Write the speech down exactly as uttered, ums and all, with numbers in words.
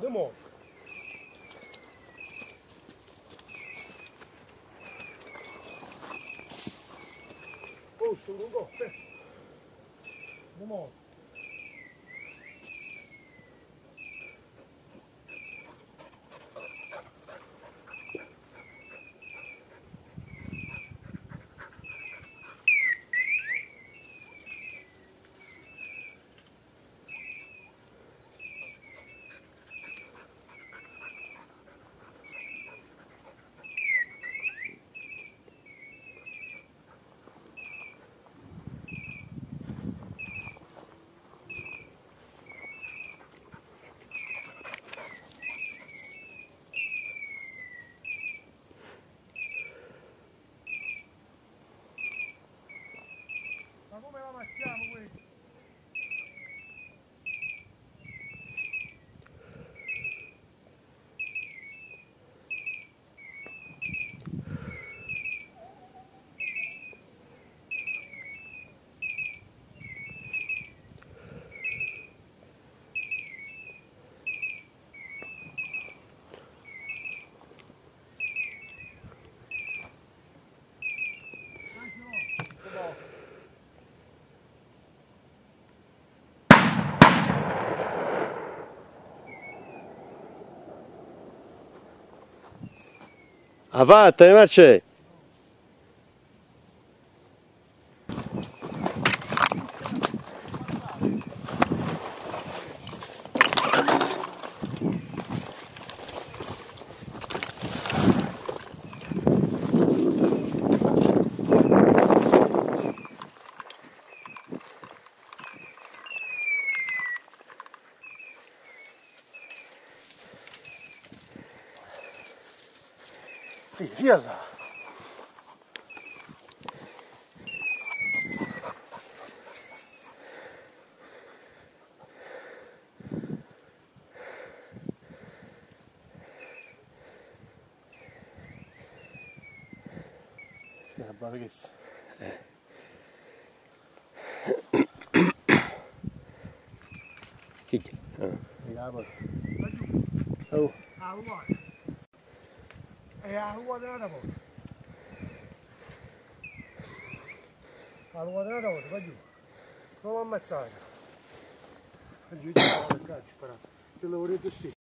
mo. Oh, sto lungo, te. De mo. Ma come la macchiamo questa? Ah, vattene, Marce! Via, via là. Sì, la barchessa. Chi chi? Ah. La porta. Oh. Ah, uguale. E la quadrata porta. La quadrata porta, va giù. Non l'ho ammazzata. Va giù, ti fa il calcio, sparato. Te lo vorrete sì.